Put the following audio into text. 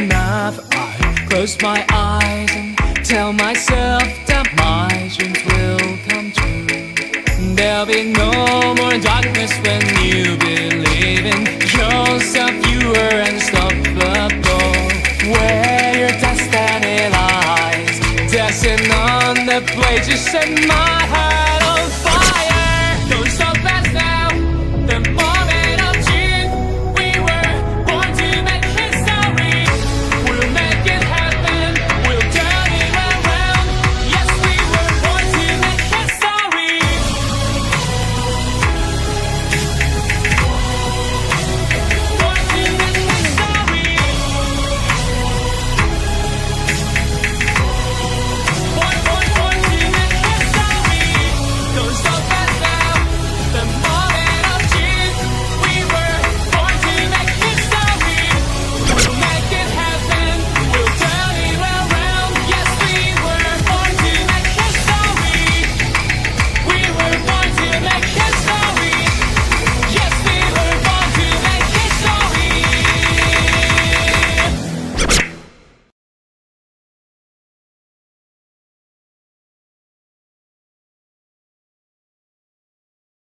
enough. I close my eyes and tell myself that my dreams will come true. There'll be no more darkness when you believe in yourself. You are unstoppable. Where your destiny lies, dancing on the blade, you set my heart